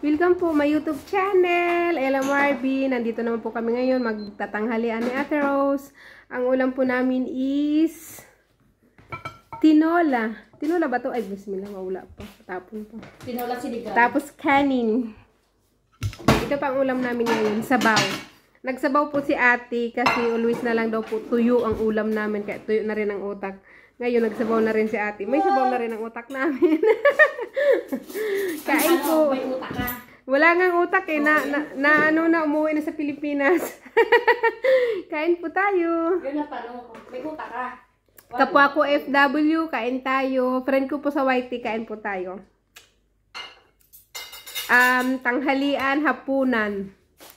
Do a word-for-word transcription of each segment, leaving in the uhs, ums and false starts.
Welcome po my YouTube channel, Ella Marvin. Nandito naman po kami ngayon, magtatanghalian ni Ate Rose. Ang ulam po namin is tinola. Tinola ba to? Ay, bismillah, mawala pa. Tapon pa. Tinola sinigang. Tapos kanin. Ito pa ang ulam namin ngayon, sabaw. Nagsabaw po si Ate kasi always na lang daw po tuyo ang ulam namin. Kaya tuyo na rin ang utak. Ngayon, nagsabaw na rin si Ate. May sabaw na rin ang utak namin. Kain po. May utak ka. Wala ngang utak eh. Na, na, na ano na, umuwi na sa Pilipinas. Kain po tayo. Yun na tanong. May utak ka. Kapwa ko F W, kain tayo. Friend ko po sa Y T, kain po tayo. Um, tanghalian, hapunan.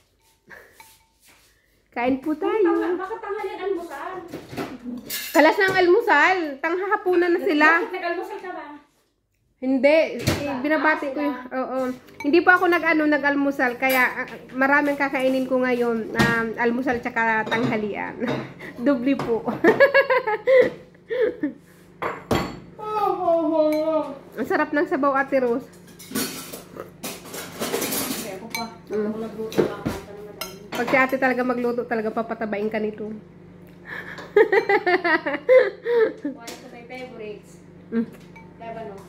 Kain po tayo. Bakit tanghalian almusal? Kalas ng almusal. Tanghahapunan na sila. Bakit nag-almusal ka ba? Hindi. Eh, binabati ko yung... Oo. Hindi po ako nag-ano, nag-almusal. Kaya uh, maraming kakainin ko ngayon. Um, almusal tsaka tanghalian. Dubli po. Ang sarap ng sabaw, Ate Rose. Kaya ako pa. Mm. Ako nagluto ka. Pag si Ate talaga magluto, talaga papatabain ka nito. One of my favorites. Mm. Lebanon.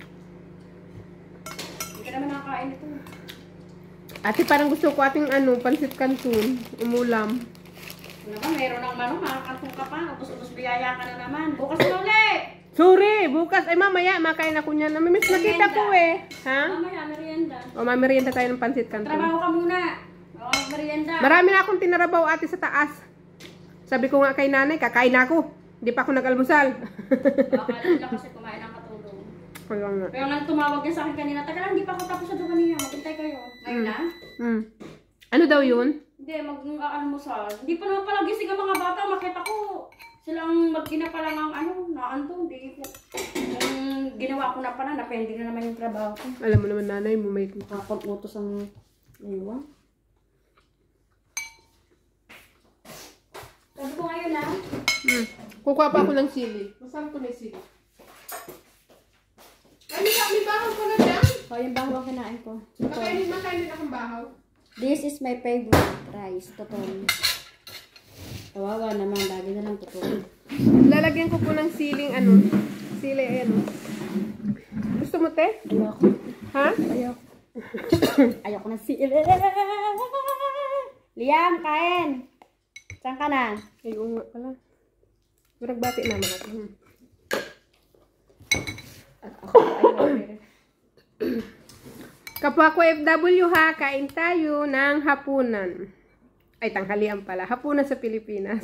Hindi ka naman nakakain ito. Ate, parang gusto ko ating ano, pansit canton, umulam. Ano ba, meron ng manong, makakantong ka pa. Tapos-ubos biyaya ka na naman. Bukas na ulit! Sorry, bukas. Ay, mamaya, makain ako niyan. Namimiss na kita ko eh. Ha? Mamaya, merienda. O, mamerienda tayo ng pansit canton. Trabaho ka muna. O, merienda. Marami na akong tinarabaw, Ate, sa taas. Sabi ko nga kay nanay, kakain ako. Hindi pa ako nag-almusal. Baka lang kasi kumain ng katulong. Kaya nga. Pero nang tumawag niya sa akin kanina, taga lang, hindi pa ako tapos sa duga niya. Maghintay kayo. Ngayon na? Mm. Ano daw yun? Hindi, mag-almusal. Hindi pa naman pala gising ang mga bata. Makita ko. Silang mag-gina pa lang ang ano, naanto. Hindi po. Yung ginawa ko na pala, napending na naman yung trabaho ko. Alam mo naman, nanay mo may... Nakapag-utos ang iwan. Sabi ko ngayon na. Mm. Kukuha pa ako ng sili. Masarap ko na yung sili. Ay, may bahaw ko na dyan. O, yung baho ang kinain ko. Ito. Makainin, makainin akong bahaw. This is my favorite rice. Totoo. Kawawa naman. Lagi na lang totoo. Lalagyan ko po ng siling ano. Sili, ayan o. Gusto mo, te? Ayoko. Ha? Ayoko. Ayoko na sili. Liam, kain. Saan ka na? Ay, oo nga pala. Nagbati naman ako. Hmm. At ako ay Kapwa ko F W ha, kain tayo ng hapunan. Ay, tanghalian pala. Hapunan sa Pilipinas.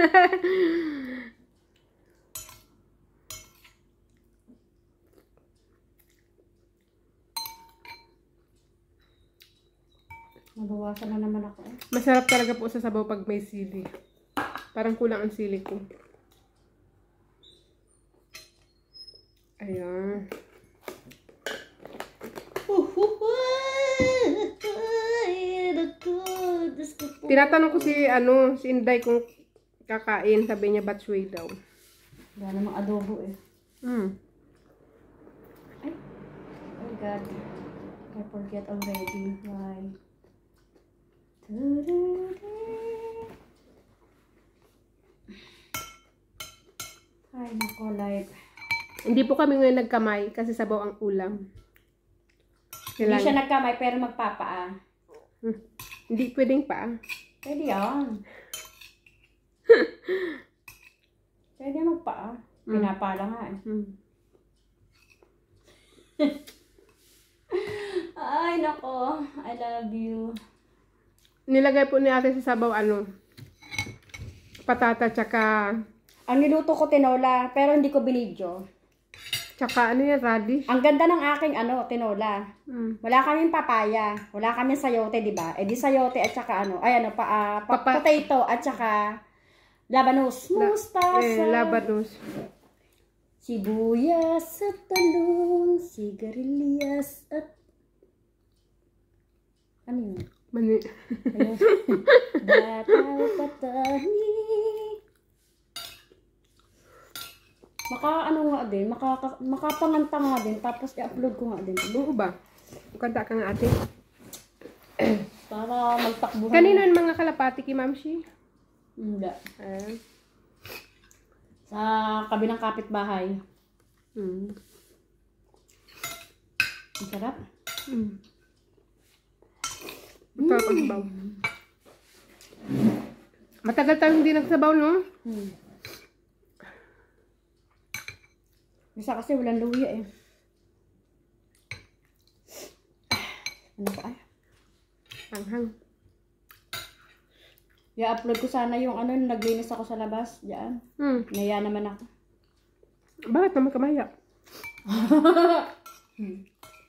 Nabawasan na naman ako. Eh. Masarap talaga po sa sabaw pag may sili. Parang kulang ang sili ko. Ayan. Tinatanong ko si ano, si Inday kung kakain, sabi niya batchway daw. Wala namang adobo eh. Hmm. Ay. Oh God. I forget already. Why? Ay, nako, live. Hindi po kami ngayon nagkamay kasi sabaw ang ulam. Hindi siya nagkamay pero magpapaa. Hmm. Hindi pwedeng pa. Pwede yan. Pwede magpaa. Mm. Pinapala nga eh. Hmm. Ay, nako. I love you. Nilagay po ni ate sa sabaw ano, patata tsaka, Ang niluto ko tinola, pero hindi ko binidyo. tsaka ano yan, radish. Ang ganda ng aking ano, tinola. Hmm. Wala kaming papaya. Wala kaming sayote, di ba? Eh di sayote at saka ano, ay ano, pa, ah, pa- Papa- potato at saka labanos. Mustasa. Eh, labanos. Sibuyas at talong, sigarilyas at... Ano yun? Mani. Ayun. Bataw patani. Maka ano nga din, makaka, makapanganta nga din, tapos i-upload ko nga din. Oo ba? Kanta ka nga ate. Para magtakbuhan. Kanino yung mga kalapati kay Mamshi? Hindi. Ah. Sa kabilang kapitbahay. Mm. Ang sarap. Mm. Masarap ang sabaw. Matagal tayong hindi nagsabaw, no? Hmm. Isa kasi walang luya eh. Ano pa ay? Hanghang. I-upload ko sana yung ano, naglinis ako sa labas. Diyan. Hmm. Naya naman ako. Bakit naman kamaya? Hmm.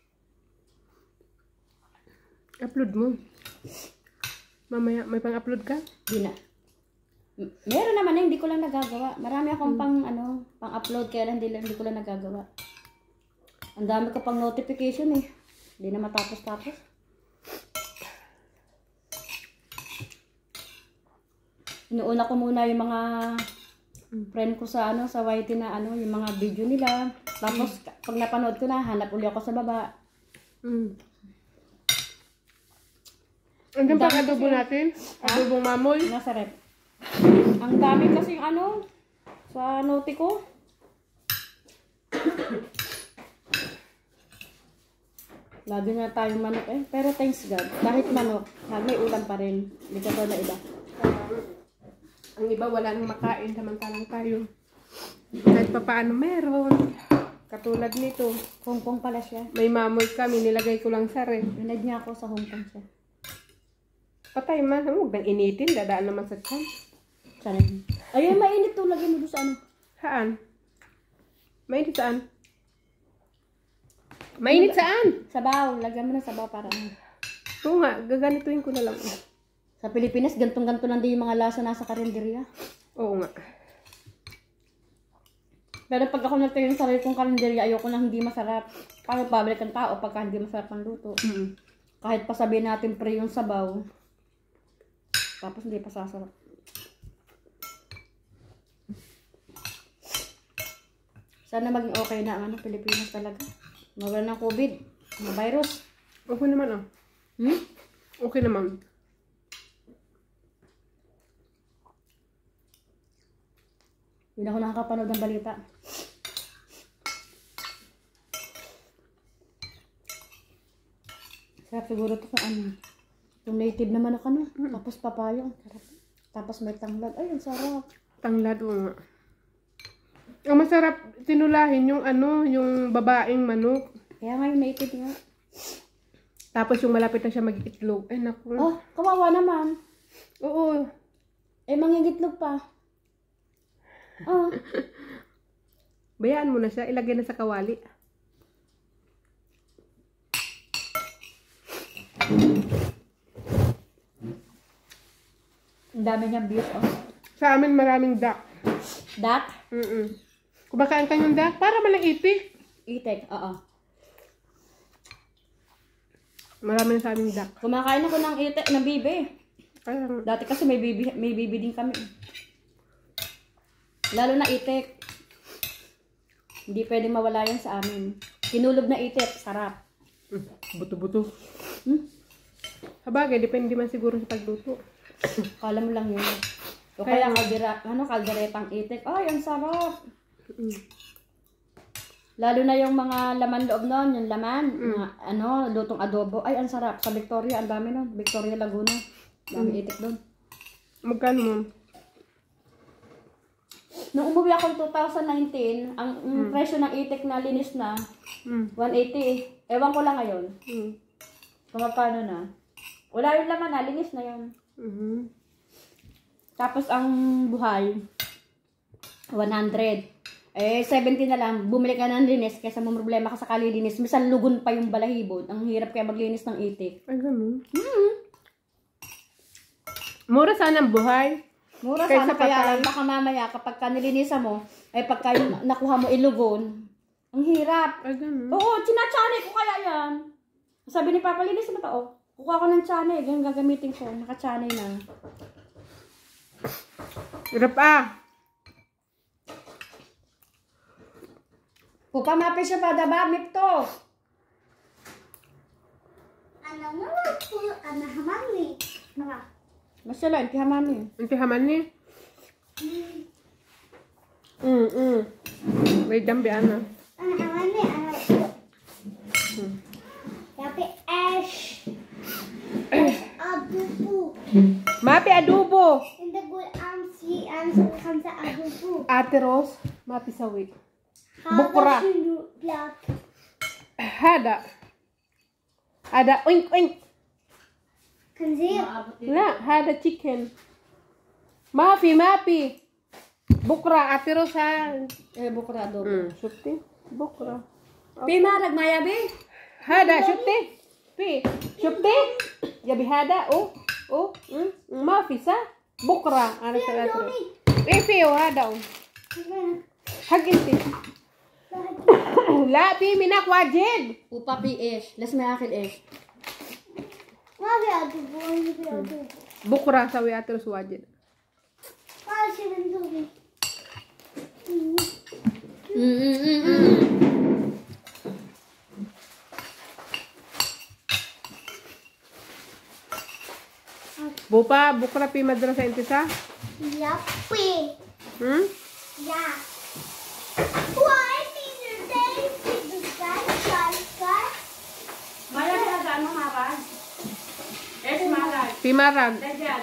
Upload mo. Mamaya, may pang-upload ka? Di na. M- Meron naman eh, hindi ko lang nagagawa. Marami akong Hmm. pang ano, pang-upload kaya lang hindi, lang, hindi ko lang nagagawa. Ang dami ko pang notification eh. Hindi na matapos-tapos. Inuuna ko muna yung mga friend ko sa ano sa Y T na ano, yung mga video nila. Tapos pag napanood ko na, hanap uli ako sa baba. Hmm. Andiyan Ang pa dami adobo kasi- natin? Adobong mamoy? Nasa rep. Ang dami kasi ano sa note ko. Lagi na tayong manok eh. Pero thanks God. Kahit manok, may ulam pa rin. Hindi ka na iba. Ang iba wala nang makain, samantalang tayo. Kahit pa paano meron. Katulad nito. Hong Kong pala siya. May mamoy kami, nilagay ko lang sa ref. Binad niya ako sa Hong Kong siya. Patay man, huwag nang initin, dadaan naman sa tiyan. Sana. Ayun, mainit to. Lagyan mo doon sa ano. Saan? Mainit saan? Mainit saan? Sabaw. Lagyan mo ng sabaw para ano. Oo nga, gaganituin ko na lang. Sa Pilipinas, gantong-ganto lang din yung mga lasa nasa karinderya. Oo nga. Pero pag ako nagtayo ng sarili kong karinderya, ayoko na hindi masarap. Paano pabalik ang tao pagka hindi masarap ang luto? Mm. Kahit pa sabihin natin pre yung sabaw, tapos hindi pa sasarap. Sana maging okay na ang ano, Pilipinas talaga. Mawala ng COVID, mga virus. Okay naman ah. Hmm? Okay naman. Hindi na ako nakakapanood ng balita. Sarap siguro ito sa ano. Yung native naman ako ano. Mm. Tapos papaya. Sarap. Tapos may tanglad. Ay, ang sarap. Tanglad, oo nga. Ang masarap tinulahin yung ano, yung babaeng manok. Kaya nga yung native nga. Tapos yung malapit na siya mag-itlog. Ay, naku. Oh, kawawa naman. Oo. Eh, mangingitlog pa. Oh. Bayaan mo na siya. Ilagay na sa kawali. Ang dami niyang views, oh. Sa amin maraming duck. Duck? Mm-mm. Kumakain ka yung duck? Para malang itik. Itik, oo. Marami na sa aming duck. Kumakain ako ng itik, ng bibi. Kaya, Dati kasi may bibi, may bibi din kami. Lalo na itik. Hindi pwedeng mawala yan sa amin. Kinulog na itik, sarap. mm, buto-buto. Hmm? Sabagay, depende man siguro sa pagluto. Kala mo lang yun. O Kaya- kaya kaldera, ano, kalderetang itik. Ay, ang sarap. Mm. Lalo na yung mga laman loob nun, yung laman, Mm. mga, ano, lutong adobo. Ay, ang sarap. Sa Victoria, ang dami nun. Victoria Laguna. Dami Mm. itik doon. Magkano mo? Nung umuwi ako two thousand nineteen, ang mm. presyo ng itik na linis na, Mm. one eighty. Ewan ko lang ngayon. Mm. Kung magkano na. Wala yung laman na, linis na yun. Mm-hmm. Tapos ang buhay, one hundred. Eh, seventy na lang. Bumili ka ng linis kaysa mo problema ka sa kalilinis. Minsan lugon pa yung balahibod. Ang hirap kaya maglinis ng itik. Ay, ganun. Hmm. Mura sana ang buhay. Mura Kaysa sana kaya patay. lang baka mamaya kapag ka nilinisan mo, ay pagka yung nakuha mo ilugon, ang hirap. Ay, ganun. Oo, chinachane ko kaya yan. Sabi ni Papa, linis mo to. Oh. Kukuha ko ng chane. Ganyan gagamitin ko. Naka-chane na. Hirap ah. Pupamapi siya pa, daba, mip to. Ano nga po Ana hamani. Mga. Masya inti hamani. Inti haman ni. Mm, mm. Wait, dambi ana. Ana hamani. Ana. Hmm. Tapi ash. Ash adubo. Mapi adobo. Hindi ko ang si ang sa sa adubo. Ate Rose, mapi sawi. Bukura. Black. Hada. Ada oink oink. Kanzir. La, hada chicken. Mapi, mapi. Bukra, Ate Rose ha. Eh, bukra do. Hmm, syukti. Bukra. Pimarag maya be. Hada, syukti. Pi, syukti. Yabi hada, oh. Oh, mm. Mapi sa. Bukra. Ano sa Ate Rose? Pipi, oh, hada, oh. Haginti. La, pi, minak wajid. Upa pi ish. Las may akil ish. Mami adubo. Hindi adubo. Bukra, sawi Ate Rose wajid. Para siya ng tubig. Mm mm mm mm. Bupa, bukra pi madra sa intisa. Yappy. Hmm? Yeah. Why did you say the guy guy guy? Maya pinagaan mo mapa. Es marag. Pi marag. Dajad.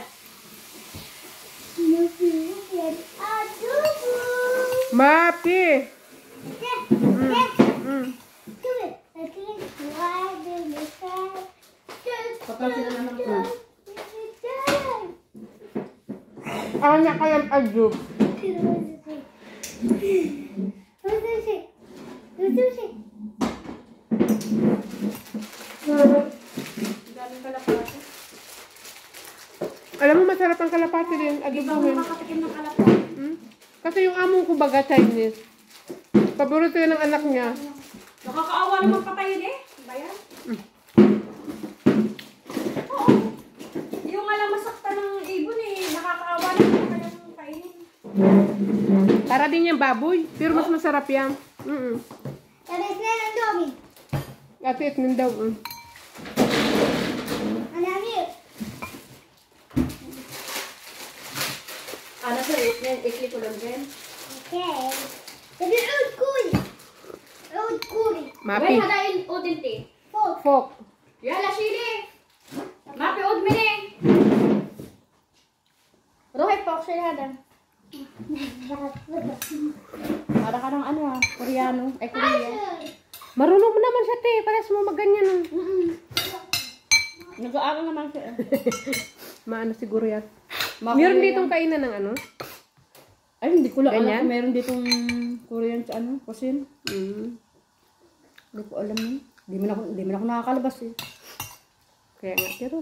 Adubo. Mapi. Yeah. Yeah. Mm. Do it. I think why did you say just Kapag sila naman ko. Anya kayang adjub. Daming kalapati. Alam mo, masarap ang kalapati din. Di ba ako Adubuhin. makakatikim ng kalapati? Hmm? Kasi yung among ko baga Chinese. Paborito yun ng anak niya. Nakakaawa naman patayin eh. Ba yan? Mm. Oo. Yung alam masakta ng ibon eh. Nakakaawa naman na kanyang kainin. Para din yung baboy. Pero mas masarap yan. Mm-mm. Tapos na lang dami. Ate, itnin daw. Mm. Ano yun? Ano sa ikli? Ikli ko lang din. Okay. Tapi oud kuri. Oud kuri. Mapi. Wait, hadain udin ti. Folk. Fok. Yala, sili. Mapi ud mini. Rohay po, siya hada. Para ka ng ano ah, Koreano. Ay, Korea. Marunong mo naman siya, te. Parehas mo maganyan. Mm-mm. Nag-aaral naman siya. Maano siguro yan. Mga Meron Korean. ditong kainan ng ano? Ay, hindi ko lang alam Ganyan? kung meron ditong Korean sa ano, kusin. Mm. Hindi ko alam yun. Hindi mo na ako, hindi mo na ako nakakalabas eh. Kaya nga, pero...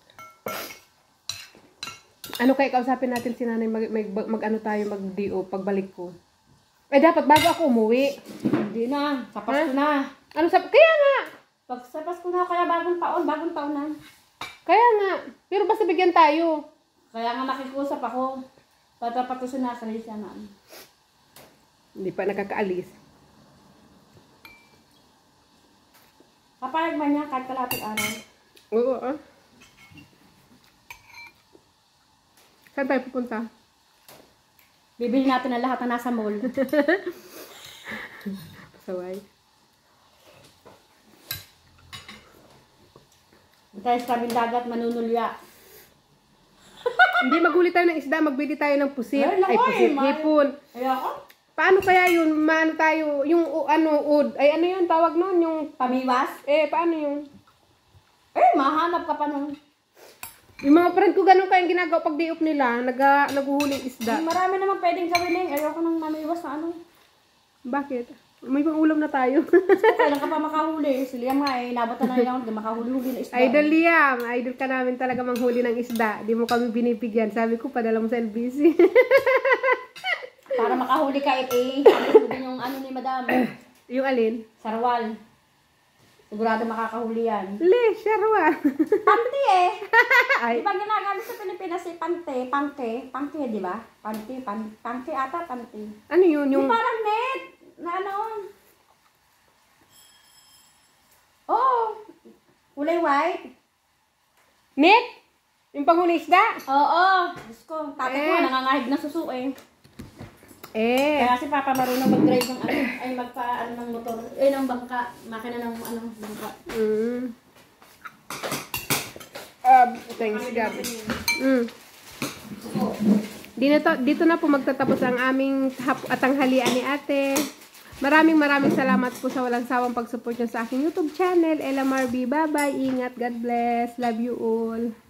Ano kaya kausapin natin si nanay mag, mag, mag ano tayo mag-D O pagbalik ko? Eh dapat bago ako umuwi. Hindi na, sa Pasko Ha? na. Ano sa... Kaya nga! Pag sa Pasko na, kaya bagong taon, bagong taon na. Kaya nga. Pero basta bigyan tayo. Kaya nga makikusap ako. Patapat ko siya na, sarili siya na. Hindi pa nakakaalis. Kapayag man niya, kahit kalapit araw. Oo, ah. Saan tayo pupunta? Bibili natin ang lahat na nasa mall. Pasaway. Tayo sa tabing dagat, manunulya. Hindi maghuli tayo ng isda, magbili tayo ng pusit. Ay, naku, Ay, pusit, eh, ma- hipon. Ayoko. Paano kaya yun? Maano tayo? Yung u- ano, ud. Ay, ano yun? Tawag nun? Yung, Pamiwas? eh, paano yung? Eh, mahanap ka pa nun. Yung mga friend ko, ganun kayang ginagawa pag day off nila, nag, naghuhuling isda. Marami naman pwedeng gawin eh. Ayoko nang mamiwas na ano. Bakit? May pang ulam na tayo. Kailan ka pa makahuli? Si Liam nga eh, nabot na nila ako, makahuli-huli na isda. Idol Liam, idol ka namin talaga manghuli ng isda. Di mo kami binibigyan. Sabi ko, padala mo sa L B C. Para makahuli ka eh, eh. Ano din yung ano ni madam? Yung alin? Sarwal. Sigurado makakahuli yan. Le, sharwa. Panty eh. Ay, Di ba ginagamit sa Pilipinas si pante, pangke, pangke, di ba? Panty, pan, pangke ata, panty. ano yun? Yung Yung, parang net na ano. Oh, kulay white. Nick? Yung panghuli isda? Oo. Diyos ko. Tatay ko Eh. nangangahig na suso eh. Eh. Kaya si Papa marunong mag-drive ng ano, ay magpa ano ng motor, eh ng bangka, makina ng ano, bangka. Mm. Um, thanks God. Mm. Dito, dito na po magtatapos ang aming hap at tanghalian ni ate. Maraming maraming salamat po sa walang sawang pag-support nyo sa aking YouTube channel. Ella Marby, bye-bye. Ingat. God bless. Love you all.